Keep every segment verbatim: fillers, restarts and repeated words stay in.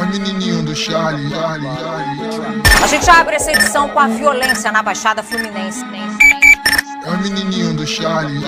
É o menininho do Charlie. A gente abre essa edição com a violência na Baixada Fluminense. É o menininho do Charlie.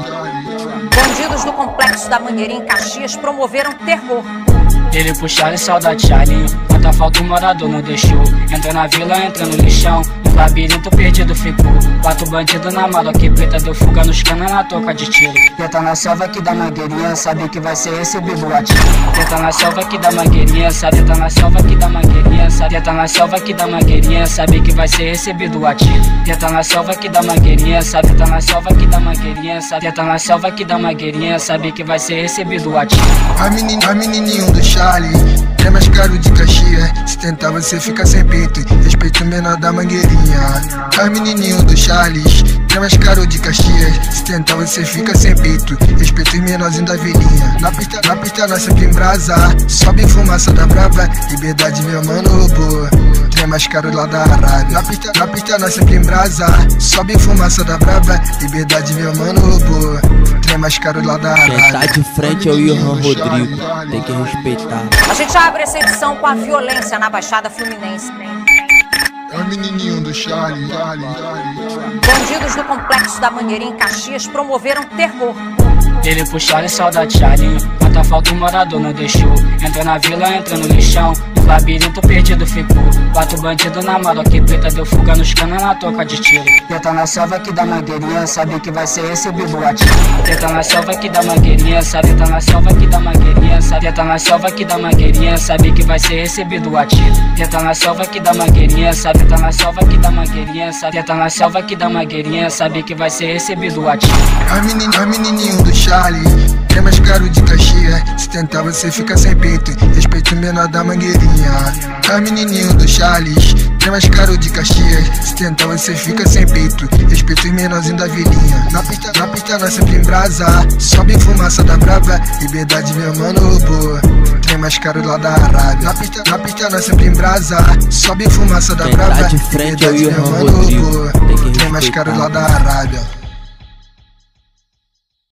Bandidos do Complexo da Mangueirinha em Caxias promoveram terror. Ele pro Charlie, saudade Charlie. Quanta falta o morador não deixou. Entrou na vila, entra no lixão. No labirinto perdido ficou. Quatro bandidos na mala, que preta deu fuga nos canas na toca de tiro. Tenta na selva aqui da Mangueirinha, sabe que vai ser recebido a tiro. Tenta na selva aqui da Mangueirinha, sabe, tenta na selva aqui da Mangueirinha, sabe, tenta na selva aqui da Mangueirinha, sabe que vai ser recebido a tiro. Tenta na selva aqui da Mangueirinha, sabe, tenta na selva aqui da Mangueirinha, sabe, tenta na selva aqui da Mangueirinha, sabe que vai ser recebido a tiro. A menin, a menininho do Charlie é mais caro de Caxias. Se tentar você fica sem peito. Respeito o menor da Mangueirinha. A menininho do Charles é mais caro de Caxias. Se tentar você fica sem peito. Respeito os menorzinhos da vilinha. Na pista, na pista nós sempre em brasa. Sobe fumaça da brava. Liberdade meu mano roubou. É mais caro lá da Arábia. Na pista, na pista nós sempre em brasa. Sobe fumaça da brava. Liberdade meu mano roubou. É mais caro lá da Arábia. Quem tá de frente é o Johan Rodrigo. Tem que respeitar. A gente abre essa edição com a violência na Baixada Fluminense. É o menininho do Charlie. Bandidos do Complexo da Mangueirinha em Caxias promoveram terror. Ele pro Charlie, saudade Charlie. Quanta falta o morador não deixou. Entrou na vila, entra no lixão. No labirinto perdido ficou. Quatro bandidos na mala, que preta deu fuga nos canas na toca de tiro. Tenta na selva aqui da Mangueirinha, sabe que vai ser recebido a tiro. Tenta na selva aqui da Mangueirinha, sabe, tenta na selva aqui da Mangueirinha, sabe, tenta na selva aqui da Mangueirinha, sabe que vai ser recebido a tiro. Tenta na selva aqui da Mangueirinha, sabe, tenta na selva aqui da Mangueirinha, sabe, tenta na selva aqui da Mangueirinha, sabe que vai ser recebido a tiro. A menin, a menininho do Charlie é mais caro de Caxias. Se tentar você fica sem peito. Respeito o menor da Mangueirinha. A menininho do Charles é mais caro de Caxias. Se tentar você fica sem peito. Respeito os menorzinhos da vilinha. Na pista, na pista nós sempre em brasa. Sobe fumaça da brava. Liberdade meu mano roubou. É mais caro lá da Arábia. Na pista, na pista nós sempre em brasa. Sobe fumaça da Quem brava. tá de frente é o Liberdade meu Johan mano Rodrigo. roubou. Tem que É mais caro respeitar. lá da Arábia.